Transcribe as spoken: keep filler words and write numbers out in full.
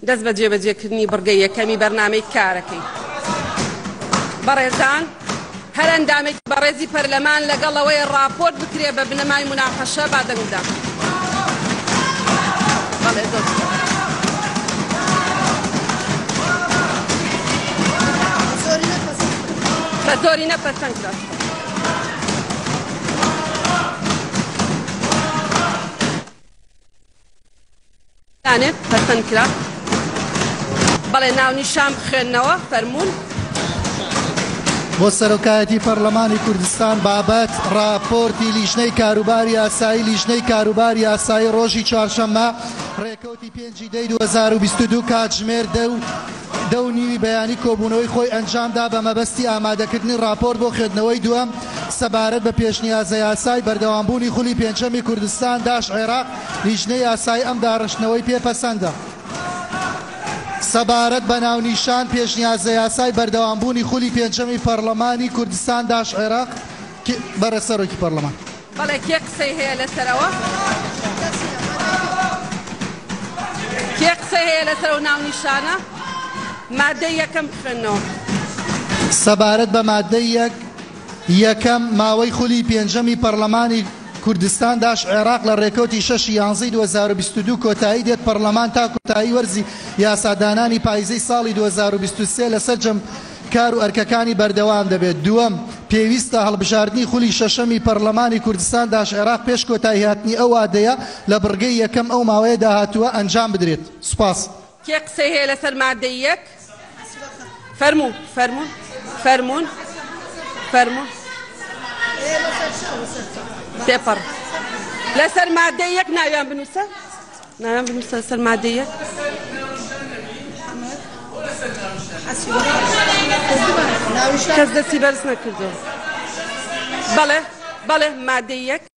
دەست بە جێبەجێکردنی بڕگەی یەکەمی بەرنامەی کارەکەی. بەڕێزان، هەر ئەندامێک بەڕێزی پەرلەمان لەگەڵەوەی ڕاپۆرت بکرێ بە بنەمای مناقەشە با دەنگ بدەم. بەڵێ زۆر بە زۆری نەپەسەند کرا. یانێت پەسەند کرا. بەڵێ ناونیشان بخوێننەوە فەرموون. بۆ سەرۆکایەتی پەرلەمانی کوردستان بابەت راپۆرتی لیژنەی کاروباری یاسایی لیژنەی کاروباری یاسایی ڕۆژی چوارشەممە ڕێکەوتی پێنجی دەی دوو هەزار و بیست و دوو کاتژمێر دە و نیوی بەیانی کۆبوونەوەی خۆی ئەنجامدا بە مەبەستی ئامادەکردنی راپۆرت بۆ خوێندنەوەی دووەم سەبارەت بە پێشنیازە یاسای بەردەوامبوونی خولی پێنجەمی کوردستان داش عێراق لیژنەی یاسایی ئەم داڕشتنەوەی پێپەسەندە. سەبارەت بە ناونیشان پێشنیازە یاسای بەردەوامبوونی خولی پێنجەمی پەرلەمانی کوردستان داش عێراق بەرە سەرۆکی پەرلەمان. بەڵێ کێ قسەی هەیە لەسەرەوە؟ کێ قسەی هەیە لەسەر و ناونیشانە؟ مادەی یەکەم بخوێنەوە. سەبارەت بە مادەی یەک یەکەم ماوەی خولی پێنجەمی پەرلەمانی کوردستان داش عێراق لە ڕێکەوتی شەش یانزەی دوو هەزار و بیست و دوو کۆتایی دێت پەرلەمان تا کۆتایی وەرزی یاسادانانی پاییزەی ساڵی دوو هەزار و بیست و سێ لەسەر جەم کار و ئەرکەکانی بەردەوام دەبێت. دووەم پێویستە هەڵبژاردننی خولی شەشەمی پەرلەمانی کوردستان داش عێراق پێش کۆتایی هاتنی ئەو وادەیە لە بڕگەی یەکەم ئەو ماوەیە داهاتووە ئەنجام بدرێت. سوپاس. کێ قسەی هەیە لەسەر مادەی یەک؟ فەرموون فەرموون فەرموون فەرموون تێپەڕ لەسەر مادەی یەک ناویان بنووسە؟ ناویان بنووسە لەسەر مادەی یەک؟ کەس دەستی بەرز نەکردەوە. بەڵێ بەڵێ مادەی یەک